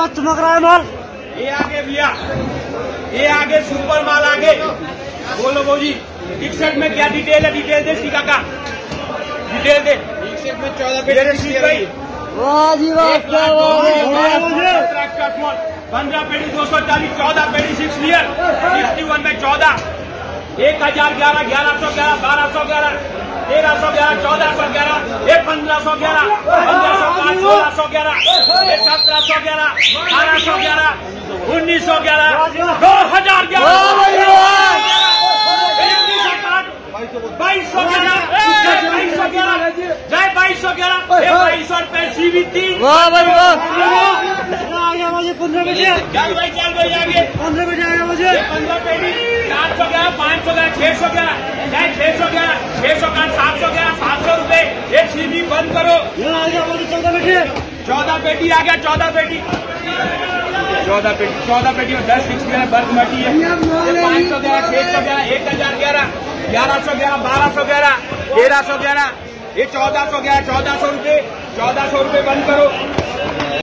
क्या चमक रहा है माल। ये आगे भैया, ये आगे सुपर माल आगे। बोलो बोजी, इकसठ में क्या डिटेल है? डिटेल दे टीका का, डिटेल दे। 61 में 14 पेटी वाह जी वाह, 15 पेटी 240, 14 पेटी 6 लीयर, 61 में 14, 1011, 1111, 1211, 1311, 1411, 1511, 1505, 1611, 1711, 1811, 1911, 2011, 2211, जय 2211, 2200 रुपए CB3। वाह भाई वाह, आ गया मुझे 15 बजे। चल भाई आगे 15 बजे आएगा मुझे। 15 पेटी 411, 511, 611, 611, 611, 711, 700 रुपए। ये CB बंद करो। ये आ गया मुझे 14 बजे। 14 पेटी आ गया, 14 पेटी 14 पेटी में 10 फिक्स है, बर्थ मटी है। 511, 611, 1011, 1111, 1211, 1311, ये 1411, 1400 रुपए, 1400 रुपए बंद करो।